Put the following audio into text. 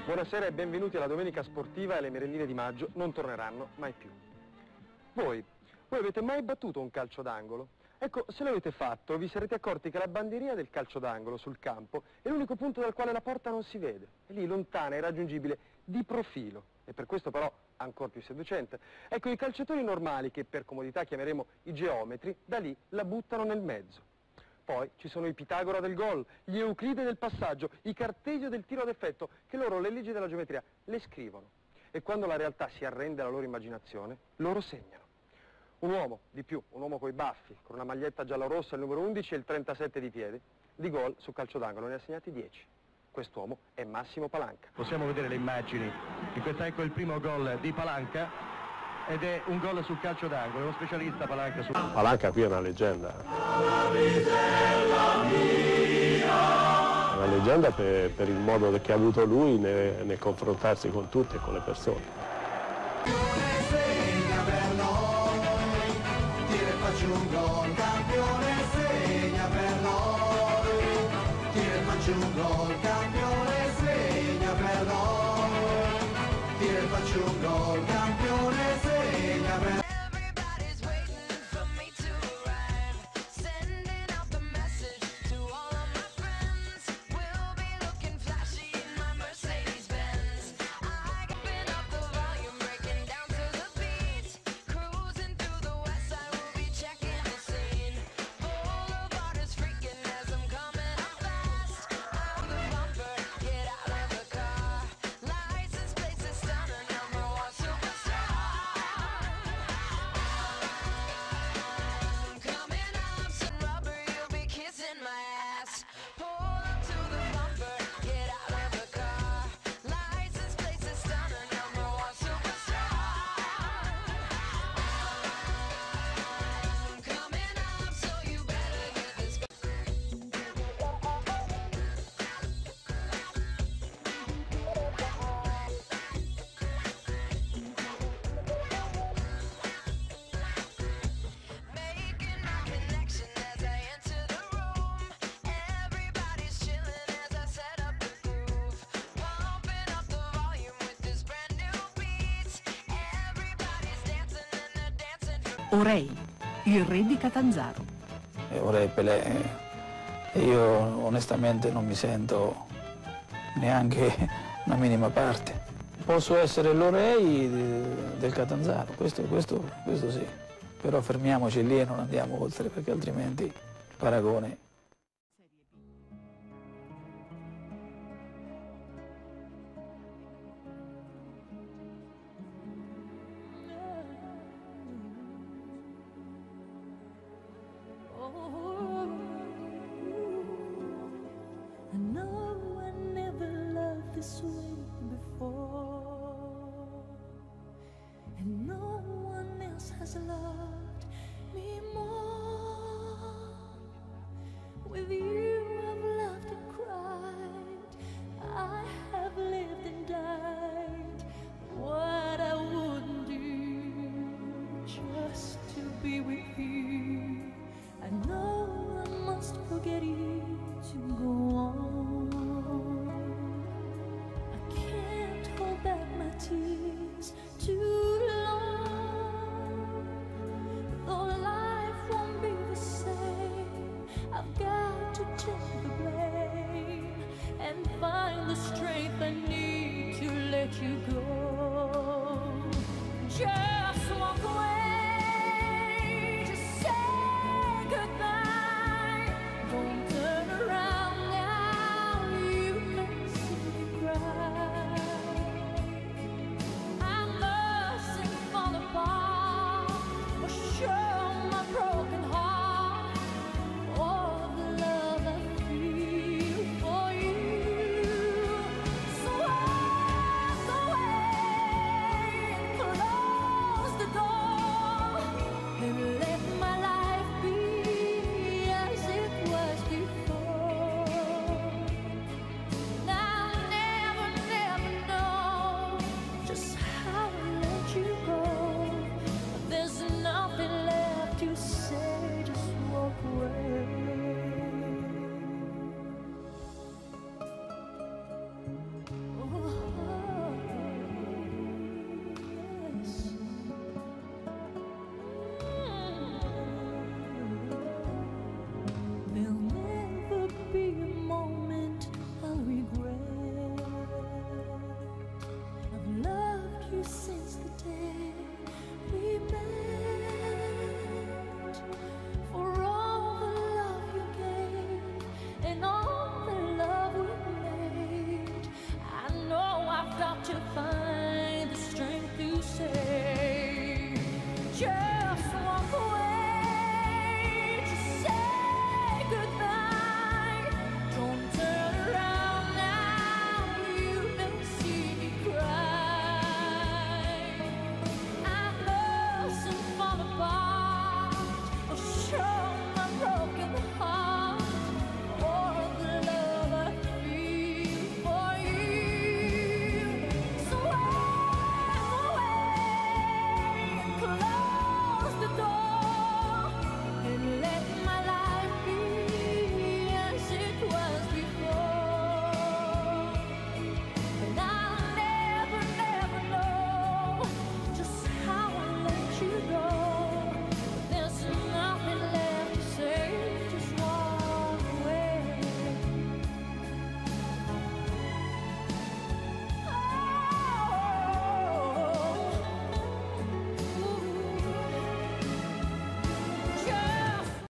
Buonasera e benvenuti alla Domenica Sportiva e le merendine di maggio non torneranno mai più. Voi avete mai battuto un calcio d'angolo? Ecco, se l'avete fatto, vi sarete accorti che la bandierina del calcio d'angolo sul campo è l'unico punto dal quale la porta non si vede. È lì, lontana e raggiungibile, di profilo. E per questo però ancora più seducente. Ecco, i calciatori normali, che per comodità chiameremo i geometri, da lì la buttano nel mezzo. Poi ci sono i Pitagora del gol, gli Euclide del passaggio, i Cartesio del tiro ad effetto, che loro le leggi della geometria le scrivono. E quando la realtà si arrende alla loro immaginazione, loro segnano. Un uomo, di più, un uomo coi baffi, con una maglietta giallorossa, il numero 11 e il 37 di piedi, di gol su calcio d'angolo ne ha segnati 10. Quest'uomo è Massimo Palanca. Possiamo vedere le immagini di ecco il primo gol di Palanca. Ed è un gol sul calcio d'angolo, è uno specialista Palanca. Palanca qui è una leggenda. Una leggenda per il modo che ha avuto lui nel confrontarsi con tutti e con le persone. Segna per noi, tira e faccio un gol, campione segna per noi, tira e faccio un gol, campione segna per noi, tira e faccio un gol, campione segna per noi. Orei, il re di Catanzaro. Orei Pelé, e io onestamente non mi sento neanche una minima parte. Posso essere l'Orei del Catanzaro, questo sì, però fermiamoci lì e non andiamo oltre, perché altrimenti il paragone. This way before, and no one else has loved me more. With you I've laughed and cried, I have lived and died. What I wouldn't do just to be with you. I know I must forget you to go on. Tears too long, though life won't be the same. I've got to take the blame and find the strength I need to let you go.